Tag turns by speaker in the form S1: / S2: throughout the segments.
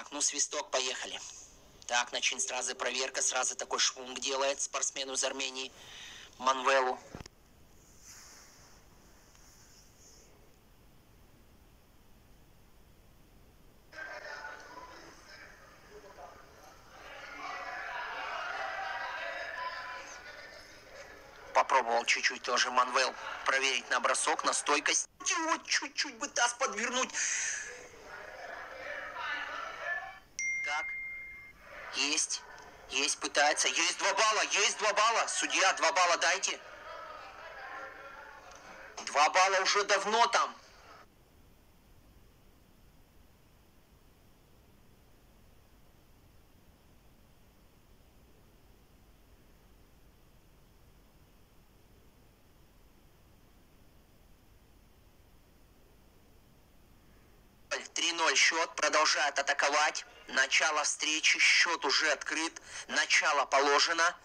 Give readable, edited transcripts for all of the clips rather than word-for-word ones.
S1: Так, ну свисток, поехали. Так, начин сразу проверка, сразу такой швунг делает спортсмену из Армении Манвелу. Попробовал чуть-чуть тоже Манвел проверить на бросок, на стойкость. Вот чуть-чуть бы таз подвернуть. Так, есть, пытается. Есть 2 балла, есть 2 балла. Судья, 2 балла дайте. 2 балла уже давно там. Счет, продолжает атаковать. Начало встречи, счет уже открыт. Начало положено.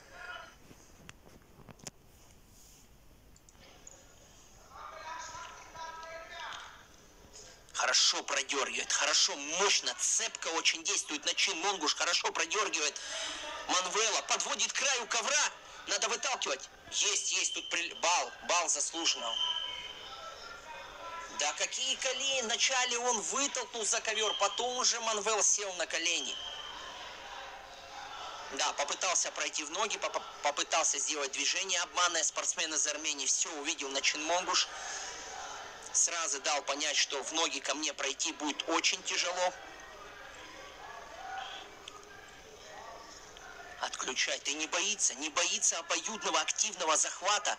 S1: Хорошо продергивает, хорошо, мощно, цепко очень действует Начин Монгуш, хорошо продергивает Манвела, подводит к краю ковра, надо выталкивать. Есть, тут бал заслуженного. Да какие колени? Вначале он вытолкнул за ковер, потом уже Манвел сел на колени. Да, попытался пройти в ноги, попытался сделать движение обманное. Спортсмен из Армении все увидел Начин Монгуш. Сразу дал понять, что в ноги ко мне пройти будет очень тяжело. Отключает. И не боится обоюдного активного захвата.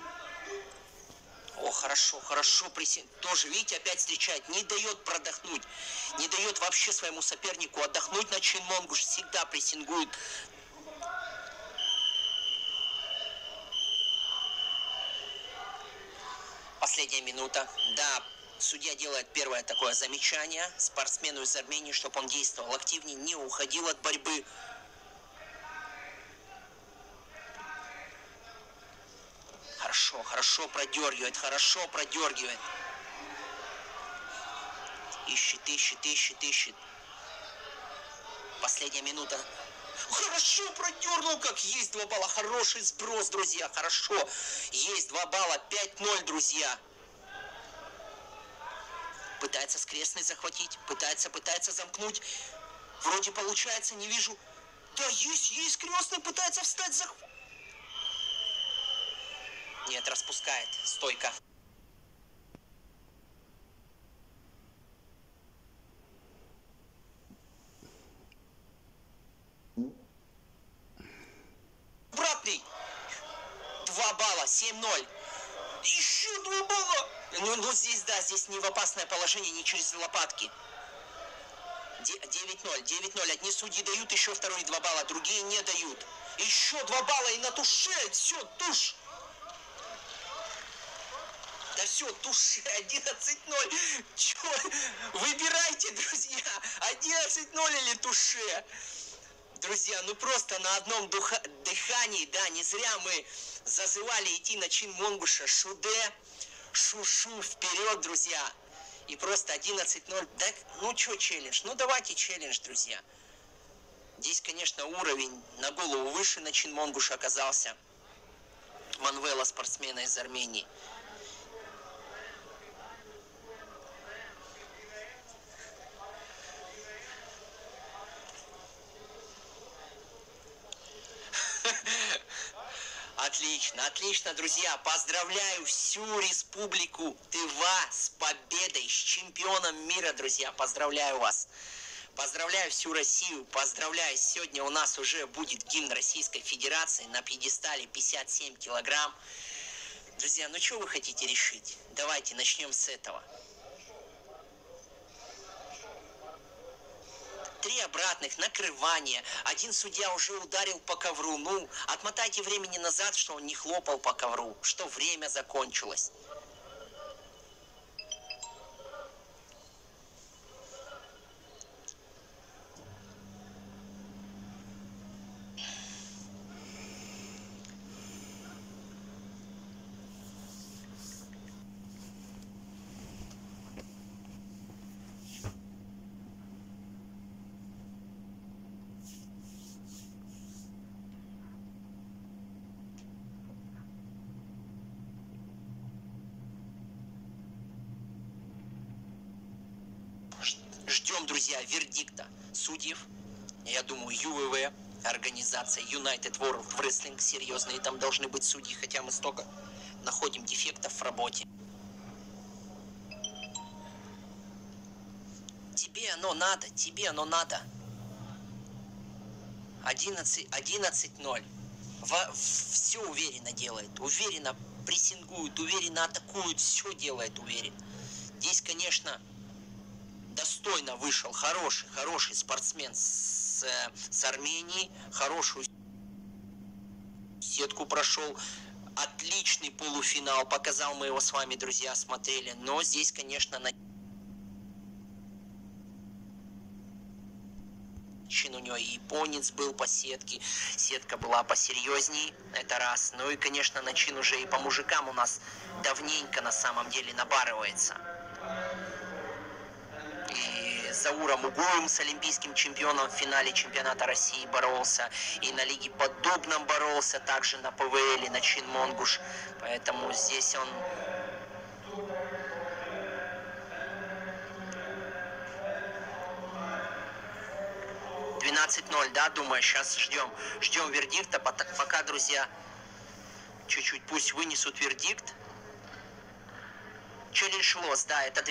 S1: О, хорошо, тоже, видите, опять встречает, не дает продохнуть, не дает вообще своему сопернику отдохнуть. Начин Монгуш всегда прессингует. Последняя минута. Да, судья делает первое такое замечание спортсмену из Армении, чтобы он действовал активнее, не уходил от борьбы. Хорошо продергивает. Ищет. Последняя минута. Хорошо продернул, как есть 2 балла. Хороший сброс, друзья, хорошо. Есть 2 балла, 5-0, друзья. Пытается скрестный захватить, пытается замкнуть. Вроде получается, не вижу. Да, есть крестный, пытается встать за... Нет, распускает, стойка. Обратный. 2 балла, 7-0. Еще 2 балла. Ну здесь, да, здесь не в опасное положение, не через лопатки. 9-0. Одни судьи дают еще вторые 2 балла, другие не дают. Еще 2 балла и на туше. Все, туш. Да все, туше. 11-0. Че? Выбирайте, друзья. 11-0 или туше. Друзья, ну просто на одном дыхании, да, не зря мы зазывали идти Начин Монгуша. Шуде, шу-шу, вперед, друзья. И просто 11-0. Да, ну что челлендж? Ну давайте челлендж, друзья. Здесь, конечно, уровень на голову выше Начин Монгуш оказался. Манвела, спортсмена из Армении. Отлично, друзья. Поздравляю всю республику Тыва с победой, с чемпионом мира, друзья. Поздравляю вас. Поздравляю всю Россию. Поздравляю. Сегодня у нас уже будет гимн Российской Федерации на пьедестале 57 килограмм. Друзья, ну что вы хотите решить? Давайте начнем с этого. 3 обратных, накрывания. Один судья уже ударил по ковру. Ну, отмотайте времени назад, что он не хлопал по ковру, что время закончилось. Ждем, друзья, вердикта судьев. Я думаю, ЮВВ, организация United World Wrestling, серьезные там должны быть судьи, хотя мы столько находим дефектов в работе. Тебе оно надо, тебе оно надо. 11-0. Все уверенно делает, уверенно прессингует, уверенно атакует, все делает уверенно. Здесь, конечно, достойно вышел хороший спортсмен с Армении, хорошую сетку прошел, отличный полуфинал показал, мы его с вами, друзья, смотрели, но здесь, конечно, у него и японец был по сетке, сетка была посерьезней, это раз. Ну и, конечно, начин уже и по мужикам у нас давненько на самом деле набарывается. И Зауром Угоевым с олимпийским чемпионом в финале чемпионата России боролся, и на Лиге под Дубном боролся, также на ПВЛ, начин Монгуш, поэтому здесь он... Да, думаю, сейчас ждем вердикта, пока, друзья, чуть-чуть пусть вынесут вердикт. Челлендж лосс, да, это...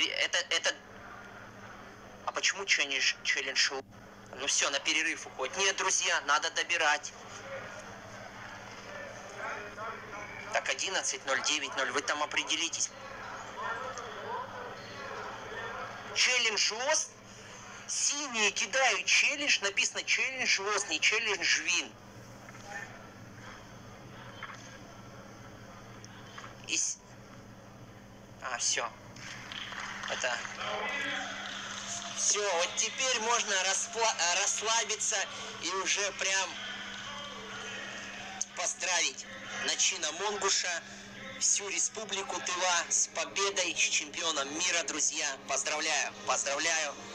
S1: А почему челлендж лосс? Ну все, на перерыв уходит. Нет, друзья, надо добирать. Так, 11-0, 9-0, вы там определитесь. Челлендж лосс? Синие кидают челлендж, написано челлендж лосс, не челлендж вин. Все. Это... Все, вот теперь можно расслабиться и уже прям поздравить начина Монгуша, всю республику Тыва с победой, с чемпионом мира, друзья. Поздравляю, поздравляю.